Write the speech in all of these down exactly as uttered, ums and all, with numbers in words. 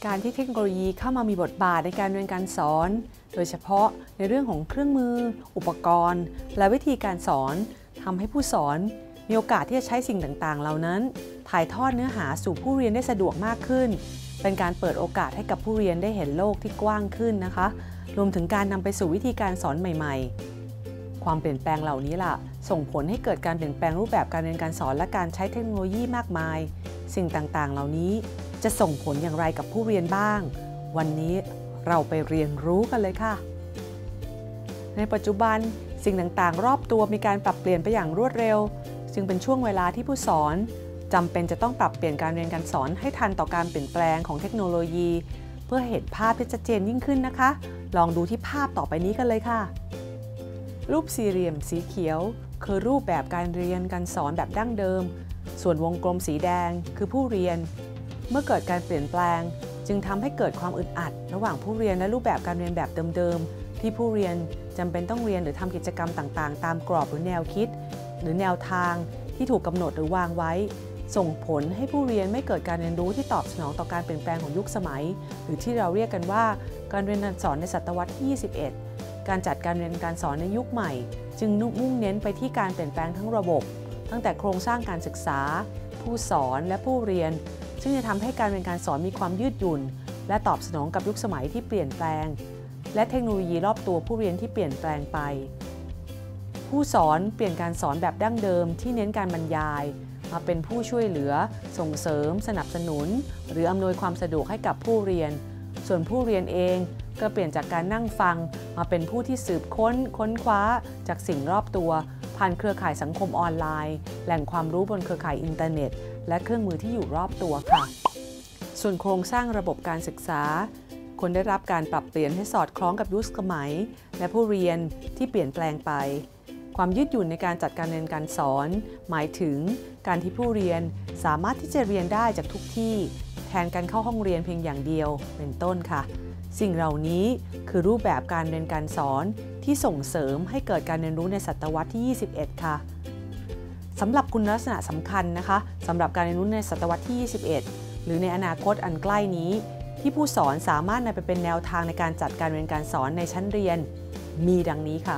การที่เทคโนโลยีเข้ามามีบทบาทในการเรียนการสอนโดยเฉพาะในเรื่องของเครื่องมืออุปกรณ์และวิธีการสอนทำให้ผู้สอนมีโอกาสที่จะใช้สิ่งต่างๆเหล่านั้นถ่ายทอดเนื้อหาสู่ผู้เรียนได้สะดวกมากขึ้นเป็นการเปิดโอกาสให้กับผู้เรียนได้เห็นโลกที่กว้างขึ้นนะคะรวมถึงการนำไปสู่วิธีการสอนใหม่ๆความเปลี่ยนแปลงเหล่านี้ล่ะส่งผลให้เกิดการเปลี่ยนแปลงรูปแบบการเรียนการสอนและการใช้เทคโนโลยีมากมายสิ่งต่างๆเหล่านี้จะส่งผลอย่างไรกับผู้เรียนบ้างวันนี้เราไปเรียนรู้กันเลยค่ะในปัจจุบันสิ่งต่างๆรอบตัวมีการปรับเปลี่ยนไปอย่างรวดเร็วจึงเป็นช่วงเวลาที่ผู้สอนจำเป็นจะต้องปรับเปลี่ยนการเรียนการสอนให้ทันต่อการเปลี่ยนแปลงของเทคโนโลยีเพื่อเห็นภาพที่ชัดเจนยิ่งขึ้นนะคะลองดูที่ภาพต่อไปนี้กันเลยค่ะรูปสี่เหลี่ยมสีเขียวคือรูปแบบการเรียนการสอนแบบดั้งเดิมส่วนวงกลมสีแดงคือผู้เรียนเมื่อเกิดการเปลี่ยนแปลงจึงทำให้เกิดความอึดอัดระหว่างผู้เรียนและรูปแบบการเรียนแบบเดิมๆที่ผู้เรียนจำเป็นต้องเรียนหรือทำกิจกรรมต่างๆตามกรอบหรือแนวคิดหรือแนวทางที่ถูกกำหนดหรือวางไว้ส่งผลให้ผู้เรียนไม่เกิดการเรียนรู้ที่ตอบสนองต่อการเปลี่ยนแปลงของยุคสมัยหรือที่เราเรียกกันว่าการเรียนการสอนในศตวรรษที่ยี่สิบเอ็ดการจัดการเรียนการสอนในยุคใหม่จึงมุ่งเน้นไปที่การเปลี่ยนแปลงทั้งระบบตั้งแต่โครงสร้างการศึกษาผู้สอนและผู้เรียนซึ่งจะทำให้การเรียนการสอนมีความยืดหยุ่นและตอบสนองกับยุคสมัยที่เปลี่ยนแปลงและเทคโนโลยีรอบตัวผู้เรียนที่เปลี่ยนแปลงไปผู้สอนเปลี่ยนการสอนแบบดั้งเดิมที่เน้นการบรรยายมาเป็นผู้ช่วยเหลือส่งเสริมสนับสนุนหรืออำนวยความสะดวกให้กับผู้เรียนส่วนผู้เรียนเองก็เปลี่ยนจากการนั่งฟังมาเป็นผู้ที่สืบค้นค้นคว้าจากสิ่งรอบตัวผ่านเครือข่ายสังคมออนไลน์แหล่งความรู้บนเครือข่ายอินเทอร์เน็ตและเครื่องมือที่อยู่รอบตัวค่ะส่วนโครงสร้างระบบการศึกษาควรได้รับการปรับเปลี่ยนให้สอดคล้องกับยุคสมัยและผู้เรียนที่เปลี่ยนแปลงไปความยืดหยุ่นในการจัดการเรียนการสอนหมายถึงการที่ผู้เรียนสามารถที่จะเรียนได้จากทุกที่แทนการเข้าห้องเรียนเพียงอย่างเดียวเป็นต้นค่ะสิ่งเหล่านี้คือรูปแบบการเรียนการสอนที่ส่งเสริมให้เกิดการเรียนรู้ในศตวรรษที่ยี่สิบเอ็ดค่ะสำหรับคุณลักษณะสำคัญนะคะสำหรับการเรียนรู้ในศตวรรษที่ยี่สิบเอ็ดหรือในอนาคตอันใกล้นี้ที่ผู้สอนสามารถนำไปเป็นแนวทางในการจัดการเรียนการสอนในชั้นเรียนมีดังนี้ค่ะ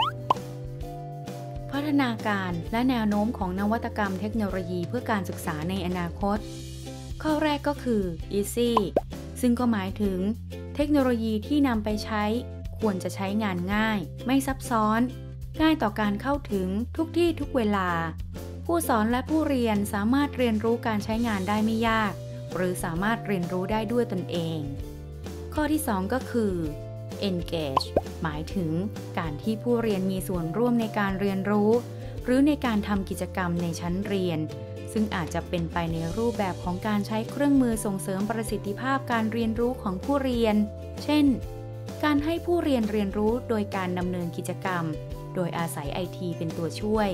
พัฒนาการและแนวโน้มของนวัตกรรมเทคโนโลยีเพื่อการศึกษาในอนาคตข้อแรกก็คือ Easy ซึ่งก็หมายถึงเทคโนโลยีที่นำไปใช้ควรจะใช้งานง่ายไม่ซับซ้อนง่ายต่อการเข้าถึงทุกที่ทุกเวลาผู้สอนและผู้เรียนสามารถเรียนรู้การใช้งานได้ไม่ยากหรือสามารถเรียนรู้ได้ด้วยตนเองข้อที่สองก็คือ Engage หมายถึงการที่ผู้เรียนมีส่วนร่วมในการเรียนรู้หรือในการทำกิจกรรมในชั้นเรียนซึ่งอาจจะเป็นไปในรูปแบบของการใช้เครื่องมือส่งเสริมประสิทธิภาพการเรียนรู้ของผู้เรียนเช่นการให้ผู้เรียนเรียนรู้โดยการดำเนินกิจกรรมโดยอาศัย ไอ ที เป็นตัวช่วย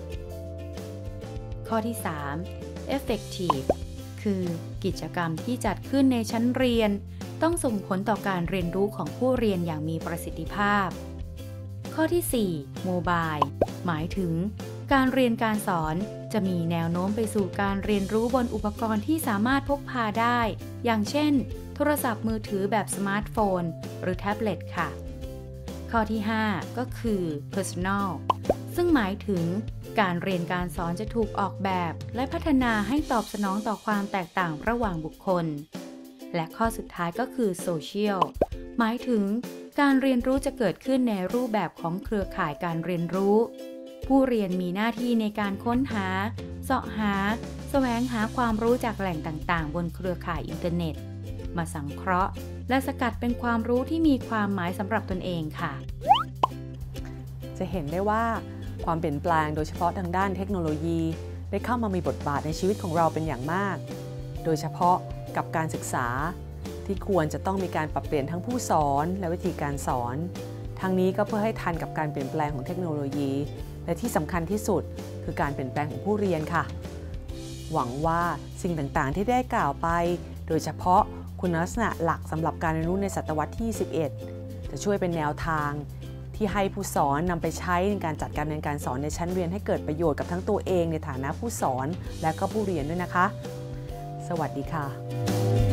ข้อที่สาม Effective คือกิจกรรมที่จัดขึ้นในชั้นเรียนต้องส่งผลต่อการเรียนรู้ของผู้เรียนอย่างมีประสิทธิภาพข้อที่สี่ Mobile หมายถึงการเรียนการสอนจะมีแนวโน้มไปสู่การเรียนรู้บนอุปกรณ์ที่สามารถพกพาได้อย่างเช่นโทรศัพท์มือถือแบบสมาร์ทโฟนหรือแท็บเล็ตค่ะข้อที่ห้าก็คือ Personal ซึ่งหมายถึงการเรียนการสอนจะถูกออกแบบและพัฒนาให้ตอบสนองต่อความแตกต่างระหว่างบุคคลและข้อสุดท้ายก็คือ Social หมายถึงการเรียนรู้จะเกิดขึ้นในรูปแบบของเครือข่ายการเรียนรู้ผู้เรียนมีหน้าที่ในการค้นหาเสาะหาแสวงหาความรู้จากแหล่งต่างๆบนเครือข่ายอินเทอร์เน็ตมาสังเคราะห์และสกัดเป็นความรู้ที่มีความหมายสำหรับตนเองค่ะจะเห็นได้ว่าความเปลี่ยนแปลงโดยเฉพาะทางด้านเทคโนโลยีได้เข้ามามีบทบาทในชีวิตของเราเป็นอย่างมากโดยเฉพาะกับการศึกษาที่ควรจะต้องมีการปรับเปลี่ยนทั้งผู้สอนและวิธีการสอนทั้งนี้ก็เพื่อให้ทันกับการเปลี่ยนแปลงของเทคโนโลยีและที่สำคัญที่สุดคือการเปลี่ยนแปลงของผู้เรียนค่ะหวังว่าสิ่งต่างๆที่ได้กล่าวไปโดยเฉพาะคุณลักษณะหลักสำหรับการเรียนรู้ในศตวรรษที่ยี่สิบเอ็ดจะช่วยเป็นแนวทางที่ให้ผู้สอนนำไปใช้ในการจัดการเรียนการสอนในชั้นเรียนให้เกิดประโยชน์กับทั้งตัวเองในฐานะผู้สอนและก็ผู้เรียนด้วยนะคะสวัสดีค่ะ